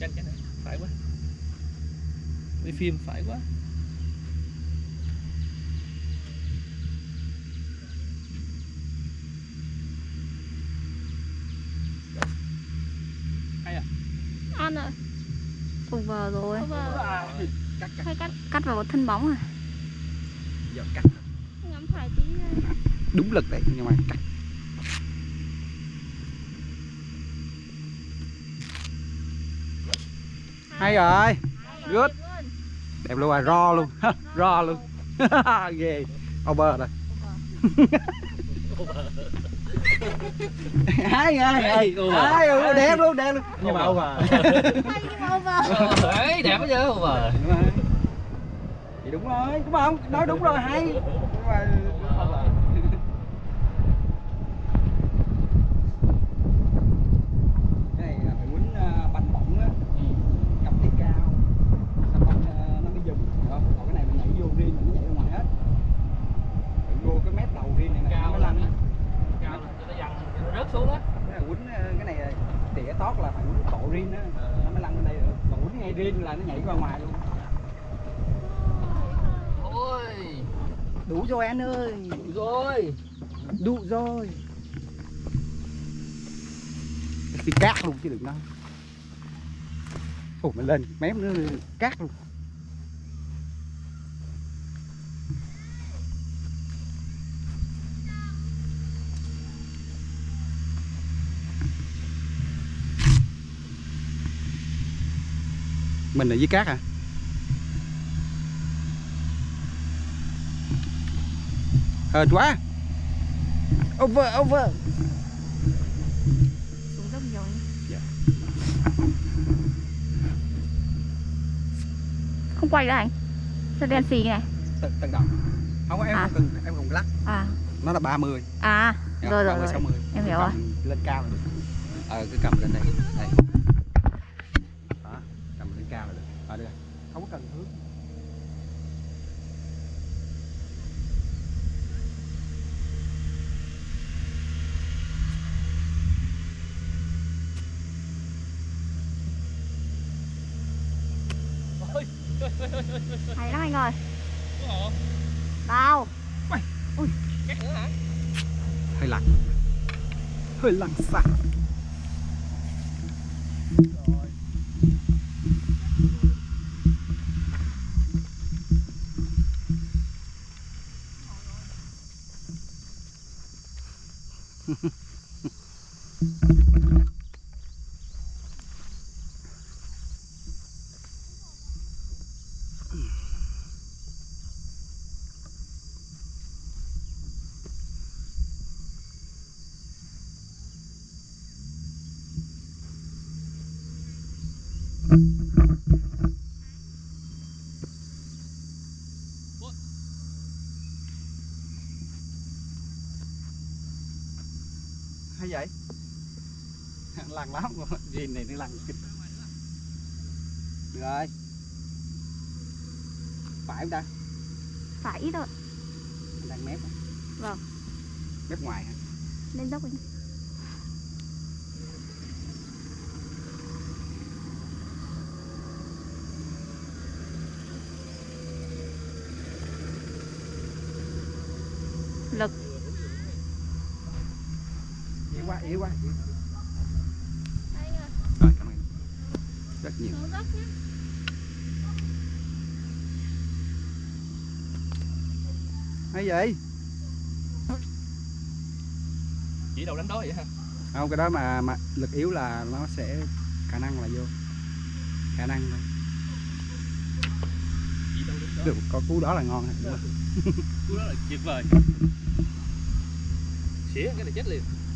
Tranh cái này phải quá. Quay phim phải quá. Hay à? Ăn rồi. Over rồi. Cắt. Cắt vào một thân bóng à? Giờ cắt. Ngắm phải tí đây. Đúng lực đấy nhưng mà cắt. Hay rồi. Good. Đẹp luôn à, ro luôn. Ro luôn. Ghê. Over rồi. Hay đẹp luôn. Nhưng mà over. Đấy, đẹp quá chứ over. Thì đúng rồi, đúng không? Nói đúng rồi, hay. Nhưng mà cái này là phải quýnh banh bổng á, cầm tay cao, sao banh nó mới dùng, không? Còn cái này mình nhảy vô riêng, nó nhảy ra ngoài hết. Phải vô cái mép đầu riêng này nó mới lăn á. Cao cho nó văng, cho nó rớt xuống á. Cái này quýnh cái này tỉa tót là phải quýnh cổ riêng á, nó mới lăn bên đây được. Còn quýnh ngay riêng là nó nhảy ra ngoài luôn. Ôi, Đủ rồi anh ơi. Đủ rồi. Thì cát luôn chứ đừng nói. Ủa mình lên mém nữa cát luôn. Mình ở dưới cát à? Hên quá. Over. Xuống dốc nhiều nhỉ? Dạ. Không quay nữa anh. Sao đen xì này? Tự động. Không có em À. không cần, em không lắc. À. Nó là 30. À, rồi. 60. Em hiểu rồi. Lên cao là được. Cứ cầm lên đây. Đây. Đó, cầm lên cao là được. Được. Không có cần hướng. Hay lắm anh ơi. ủa, Vào. cắt nữa hả? Hơi lặng xả. Hay vậy? Lằn lắm, gìn này nó lằn kịch. Được rồi. Phải không ta? Phải ít thôi. Anh đang mép hả? Vâng. Mép ngoài hả? Lên dốc anh. Lực. Yếu quá. Anh ơi. Rồi, cảm ơn rất nhiều. Xuống dốc nhé. Hay vậy? Chỉ đầu đánh đó vậy hả? Không, cái đó mà lực yếu là nó sẽ khả năng là vô. Khả năng thôi. Chỉ đầu đánh đó. Được, có cú đó là ngon hả? Cú đó là tuyệt vời. Xỉa cái này chết liền.